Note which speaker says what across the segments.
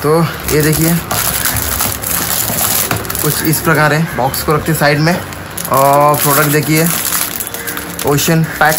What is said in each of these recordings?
Speaker 1: तो ये देखिए कुछ इस प्रकार है। बॉक्स को रखते साइड में और प्रोडक्ट देखिए ocean pack.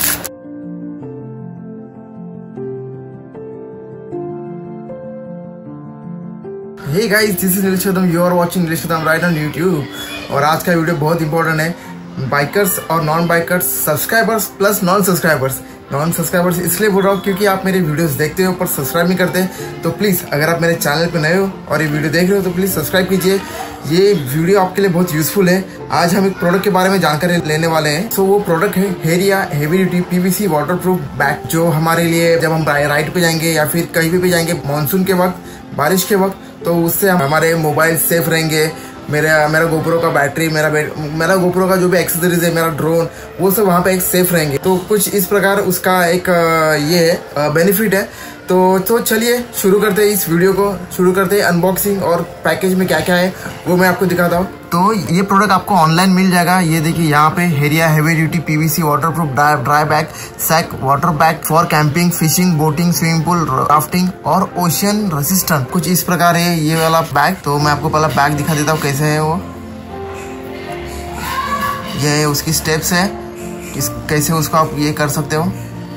Speaker 1: Hey guys, this is Nilesh Kadam, you are watching Nilesh Kadam right on YouTube. और आज का वीडियो बहुत इंपॉर्टेंट है। बाइकर्स और non bikers, subscribers plus non subscribers इसलिए बोल रहा हूँ क्योंकि आप मेरे वीडियोस देखते हो पर सब्सक्राइब नहीं करते। तो प्लीज़ अगर आप मेरे चैनल पे नए हो और ये वीडियो देख रहे हो तो प्लीज़ सब्सक्राइब कीजिए। ये वीडियो आपके लिए बहुत यूजफुल है। आज हम एक प्रोडक्ट के बारे में जानकारी लेने वाले हैं। सो वो प्रोडक्ट है हेरिया heavy duty PVC waterproof bag, जो हमारे लिए जब हम राइड पे जाएंगे या फिर कहीं भी जाएंगे मानसून के वक्त, बारिश के वक्त, तो उससे हमारे मोबाइल सेफ रहेंगे। मेरा गोप्रो का बैटरी, मेरा गोप्रो का जो भी एक्सेसरीज है, मेरा ड्रोन, वो सब वहाँ पे एक सेफ रहेंगे। तो कुछ इस प्रकार उसका एक ये बेनिफिट है। तो चलिए शुरू करते हैं, इस वीडियो को शुरू करते हैं। अनबॉक्सिंग और पैकेज में क्या क्या है वो मैं आपको दिखाता हूँ। तो ये प्रोडक्ट आपको ऑनलाइन मिल जाएगा। ये देखिए यहाँ पे हेरिया heavy duty PVC waterproof dry bag sack water bag for camping, fishing, boating, swimming pool, rafting और ओशन रेसिस्टेंट। कुछ इस प्रकार है ये वाला बैग। तो मैं आपको पहला बैग दिखा देता हूँ कैसे है वो। ये उसकी स्टेप्स है, कैसे उसको आप ये कर सकते हो।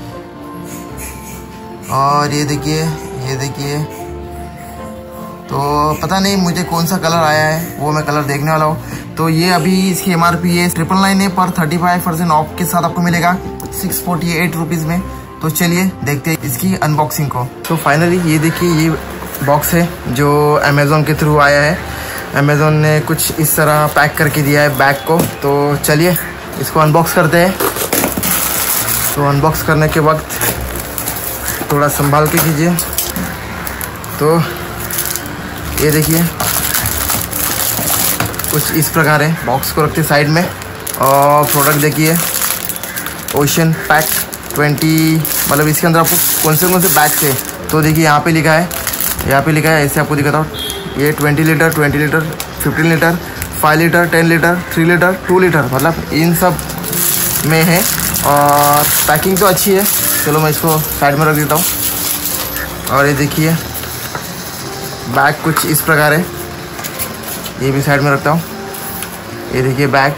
Speaker 1: और ये देखिए तो पता नहीं मुझे कौन सा कलर आया है, वो मैं कलर देखने वाला हूँ। तो ये अभी इसकी MRP है 999 है, पर 35% ऑफ के साथ आपको मिलेगा 648 रुपीज़ में। तो चलिए देखते हैं इसकी अनबॉक्सिंग को। तो फाइनली ये देखिए ये बॉक्स है जो अमेज़ॉन के थ्रू आया है। अमेज़ॉन ने कुछ इस तरह पैक करके दिया है बैग को। तो चलिए इसको अनबॉक्स करते हैं। तो अनबॉक्स करने के वक्त थोड़ा संभाल के कीजिए। तो ये देखिए कुछ इस प्रकार है। बॉक्स को रखते साइड में और प्रोडक्ट देखिए ओशन पैक 20, मतलब इसके अंदर आपको कौन से बैग्स है। तो देखिए यहाँ पे लिखा है, ऐसे आपको दिखाता हूँ। ये 20 litre, 15 litre, 5 litre, 10 litre, 3 litre, 2 litre, मतलब इन सब में है। और पैकिंग तो अच्छी है। चलो मैं इसको साइड में रख देता हूँ। और ये देखिए बैग कुछ इस प्रकार है, ये भी साइड में रखता हूँ। ये देखिए बैग।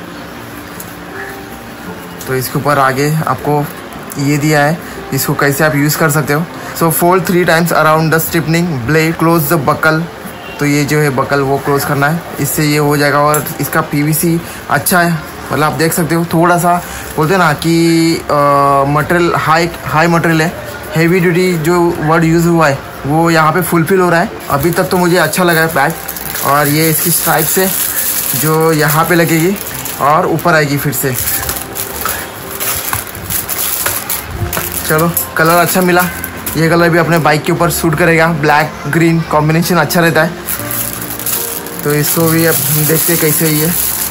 Speaker 1: तो इसके ऊपर आगे आपको ये दिया है, इसको कैसे आप यूज़ कर सकते हो। So fold 3 times around the stripping blade, close the buckle. तो ये जो है बकल वो क्लोज करना है, इससे ये हो जाएगा। और इसका PVC अच्छा है, मतलब आप देख सकते हो। थोड़ा सा बोलते हैं ना कि मटेरियल हाई मटेरियल है, हेवी ड्यूटी जो वर्ड यूज़ हुआ है वो यहाँ पे फुलफिल हो रहा है। अभी तक तो मुझे अच्छा लगा है बैग। और ये इसकी स्ट्राइप से जो यहाँ पे लगेगी और ऊपर आएगी फिर से। चलो कलर अच्छा मिला, ये कलर भी अपने बाइक के ऊपर सूट करेगा। ब्लैक ग्रीन कॉम्बिनेशन अच्छा रहता है। तो इसको भी अब देखते हैं कैसे ही है।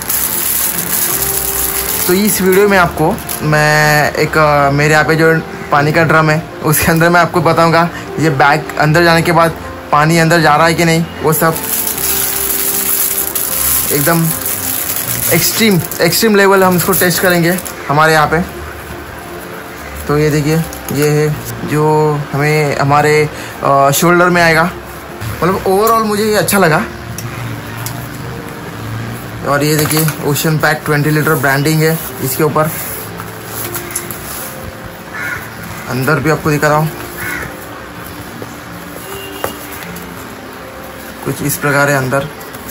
Speaker 1: तो इस वीडियो में आपको मैं एक मेरे यहाँ पे जो पानी का ड्रम है उसके अंदर मैं आपको बताऊंगा ये बैग अंदर जाने के बाद पानी अंदर जा रहा है कि नहीं, वो सब एकदम एक्सट्रीम लेवल हम इसको टेस्ट करेंगे हमारे यहाँ पे। तो ये देखिए ये है जो हमें हमारे शोल्डर में आएगा। मतलब ओवरऑल मुझे ये अच्छा लगा। और ये देखिए ओशन पैक 20 लीटर ब्रांडिंग है इसके ऊपर। अंदर भी आपको दिखा रहा हूँ, कुछ इस प्रकार है अंदर।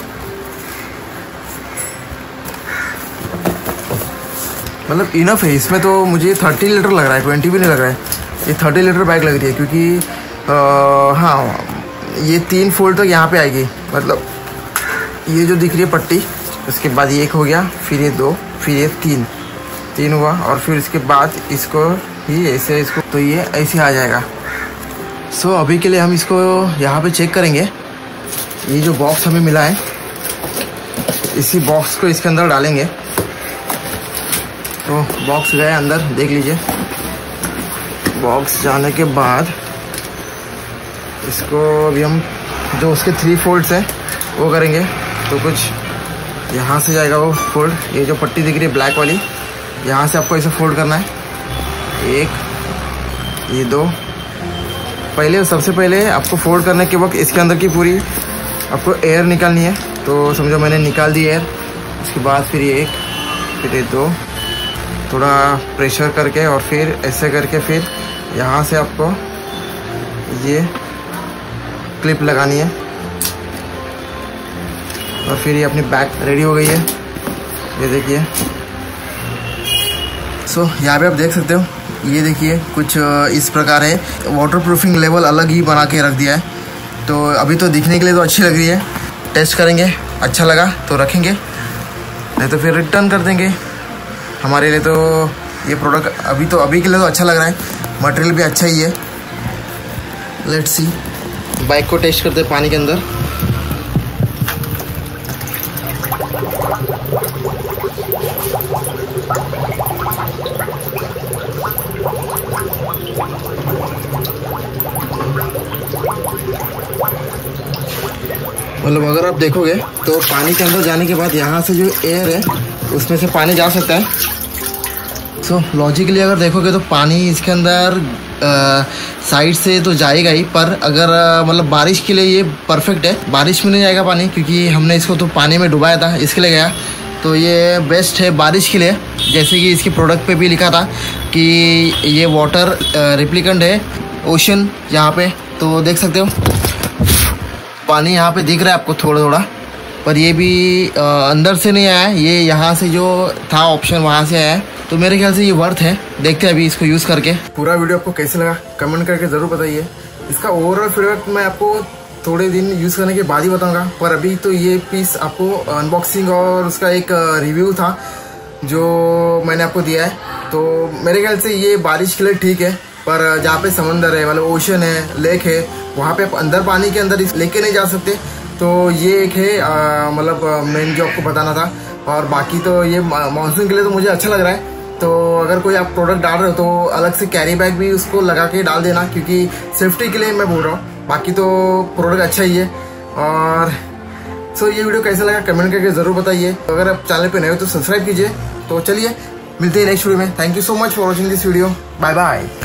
Speaker 1: मतलब इनफ है इसमें। तो मुझे 30 लीटर लग रहा है, 20 भी नहीं लग रहा है। ये 30 लीटर बैग लग रही है क्योंकि हाँ ये 3 फोल्ड तक यहाँ पे आएगी। मतलब ये जो दिख रही है पट्टी, उसके बाद ये 1 हो गया, फिर ये 2, फिर ये 3 हुआ। और फिर इसके बाद इसको ही ऐसे इसको, तो ये ऐसे आ जाएगा। सो अभी के लिए हम इसको यहाँ पे चेक करेंगे। ये जो बॉक्स हमें मिला है, इसी बॉक्स को इसके अंदर डालेंगे। तो बॉक्स गया अंदर, देख लीजिए। बॉक्स जाने के बाद इसको अभी हम जो उसके 3 फोल्ड्स हैं वो करेंगे। तो कुछ यहाँ से जाएगा वो फोल्ड, ये जो पट्टी दिख रही है ब्लैक वाली, यहाँ से आपको ऐसे फोल्ड करना है। 1, ये 2, सबसे पहले आपको फोल्ड करने के वक्त इसके अंदर की पूरी आपको एयर निकालनी है। तो समझो मैंने निकाल दी एयर। उसके बाद फिर ये 1 फिर ये 2 थोड़ा प्रेशर करके और फिर ऐसे करके फिर यहाँ से आपको ये क्लिप लगानी है और फिर ये अपनी बैग रेडी हो गई है। ये देखिए। यहाँ पे आप देख सकते हो, ये देखिए कुछ इस प्रकार है। वाटर प्रूफिंग लेवल अलग ही बना के रख दिया है। तो अभी तो दिखने के लिए तो अच्छी लग रही है। टेस्ट करेंगे, अच्छा लगा तो रखेंगे, नहीं तो फिर रिटर्न कर देंगे। हमारे लिए तो ये प्रोडक्ट अभी के लिए तो अच्छा लग रहा है। मटेरियल भी अच्छा ही है। Let's see. बाइक को टेस्ट करते हैं पानी के अंदर। मतलब अगर आप देखोगे तो पानी के अंदर जाने के बाद यहाँ से जो एयर है उसमें से पानी जा सकता है। लॉजिकली अगर देखोगे तो पानी इसके अंदर साइड से तो जाएगा ही, पर अगर मतलब बारिश के लिए ये परफेक्ट है। बारिश में नहीं जाएगा पानी, क्योंकि हमने इसको तो पानी में डुबाया था, इसके लिए गया। तो ये बेस्ट है बारिश के लिए। जैसे कि इसकी प्रोडक्ट पे भी लिखा था कि ये वाटर रिप्लिकेंट है ओशन यहाँ पे। तो देख सकते हो पानी यहाँ पे दिख रहा है आपको थोड़ा थोड़ा, पर ये भी अंदर से नहीं आया, ये यहाँ से जो था ऑप्शन वहाँ से आया है। तो मेरे ख्याल से ये वर्थ है। देखते हैं अभी इसको यूज़ करके। पूरा वीडियो आपको कैसे लगा कमेंट करके ज़रूर बताइए। इसका ओवरऑल फीडबैक मैं आपको थोड़े दिन यूज़ करने के बाद ही बताऊंगा, पर अभी तो ये पीस आपको अनबॉक्सिंग और उसका एक रिव्यू था जो मैंने आपको दिया है। तो मेरे ख्याल से ये बारिश के लिए ठीक है, पर जहाँ पे समंदर है, मतलब ओशन है, लेक है, वहाँ पे आप अंदर पानी के अंदर लेके नहीं जा सकते। तो ये एक है मतलब मेन जो आपको बताना था। और बाकी तो ये मानसून के लिए तो मुझे अच्छा लग रहा है। तो अगर कोई आप प्रोडक्ट डाल रहे हो तो अलग से कैरी बैग भी उसको लगा के डाल देना, क्योंकि सेफ्टी के लिए मैं बोल रहा हूँ। बाकी तो प्रोडक्ट अच्छा ही है। और ये वीडियो कैसा लगा कमेंट करके ज़रूर बताइए। अगर आप चैनल पे नए हो तो सब्सक्राइब कीजिए। तो चलिए मिलते हैं नेक्स्ट वीडियो में। Thank you so much for watching this video. Bye bye.